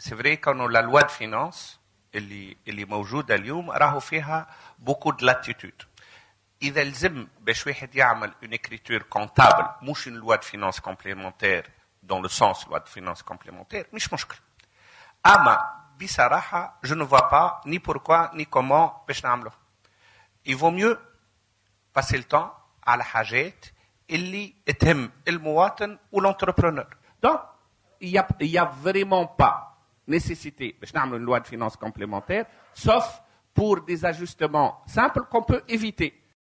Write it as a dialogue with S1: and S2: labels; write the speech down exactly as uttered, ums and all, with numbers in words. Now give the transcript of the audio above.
S1: c'est vrai qu'en la loi de finances اللي اللي موجوده اليوم راهو فيها beaucoup de latitude. إذا لزم باش واحد يعمل une écriture comptable مش une loi de finances complémentaire dans le sens loi de finances complémentaire مش مشكل. أما بصراحة je ne vois pas ni pourquoi ni comment باش نعمله. Il vaut mieux passer le temps على حاجات اللي تهم المواطن ou l'entrepreneur.
S2: Donc, il n'y a, il y a vraiment pas nécessité باش نعمل une loi de finances complémentaire, sauf pour des ajustements simples qu'on peut éviter.